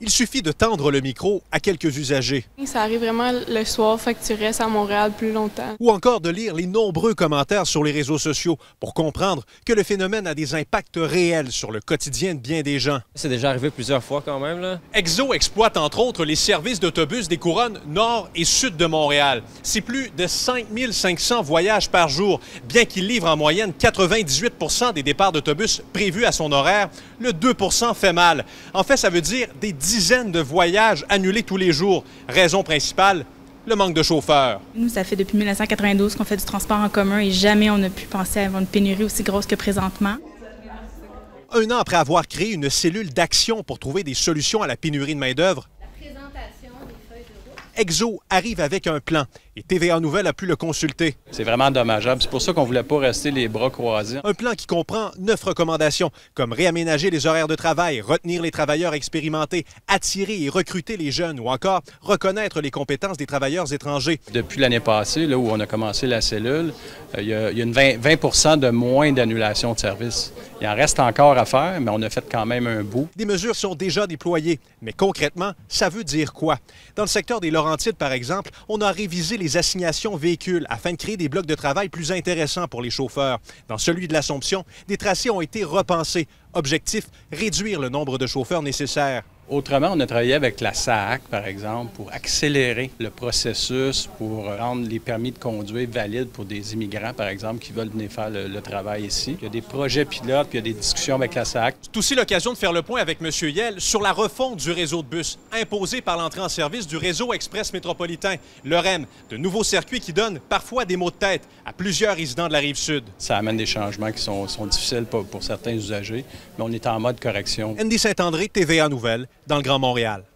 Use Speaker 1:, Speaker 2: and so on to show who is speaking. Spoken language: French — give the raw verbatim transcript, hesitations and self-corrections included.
Speaker 1: Il suffit de tendre le micro à quelques usagers.
Speaker 2: Ça arrive vraiment le soir, fait que tu restes à Montréal plus longtemps.
Speaker 1: Ou encore de lire les nombreux commentaires sur les réseaux sociaux pour comprendre que le phénomène a des impacts réels sur le quotidien de bien des gens.
Speaker 3: C'est déjà arrivé plusieurs fois quand même, là.
Speaker 1: Exo exploite entre autres les services d'autobus des couronnes nord et sud de Montréal. C'est plus de cinq mille cinq cents voyages par jour. Bien qu'il livre en moyenne quatre-vingt-dix-huit pour cent des départs d'autobus prévus à son horaire, le deux pour cent fait mal. En fait, ça veut dire des dizaines de voyages annulés tous les jours. Raison principale, le manque de chauffeurs.
Speaker 4: Nous, ça fait depuis mille neuf cent quatre-vingt-douze qu'on fait du transport en commun et jamais on n'a pu penser à avoir une pénurie aussi grosse que présentement.
Speaker 1: Un an après avoir créé une cellule d'action pour trouver des solutions à la pénurie de main-d'œuvre, Exo arrive avec un plan et T V A Nouvelles a pu le consulter.
Speaker 5: C'est vraiment dommageable. C'est pour ça qu'on ne voulait pas rester les bras croisés.
Speaker 1: Un plan qui comprend neuf recommandations, comme réaménager les horaires de travail, retenir les travailleurs expérimentés, attirer et recruter les jeunes ou encore reconnaître les compétences des travailleurs étrangers.
Speaker 5: Depuis l'année passée, là où on a commencé la cellule, il y a, il y a une vingt, vingt pour cent de moins d'annulation de services. Il en reste encore à faire, mais on a fait quand même un bout.
Speaker 1: Des mesures sont déjà déployées, mais concrètement, ça veut dire quoi? Dans le secteur des Laurentides, par exemple, on a révisé les assignations véhicules afin de créer des blocs de travail plus intéressants pour les chauffeurs. Dans celui de l'Assomption, des tracés ont été repensés. Objectif, réduire le nombre de chauffeurs nécessaires.
Speaker 5: Autrement, on a travaillé avec la S A A C, par exemple, pour accélérer le processus, pour rendre les permis de conduire valides pour des immigrants, par exemple, qui veulent venir faire le, le travail ici. Il y a des projets pilotes, puis il y a des discussions avec la S A A C.
Speaker 1: C'est aussi l'occasion de faire le point avec M. Yell sur la refonte du réseau de bus, imposé par l'entrée en service du réseau express métropolitain, le R E M, de nouveaux circuits qui donnent parfois des maux de tête à plusieurs résidents de la Rive-Sud.
Speaker 5: Ça amène des changements qui sont, sont difficiles pour, pour certains usagers, mais on est en mode correction.
Speaker 1: Andy Saint-André, T V A Nouvelles, dans le Grand Montréal.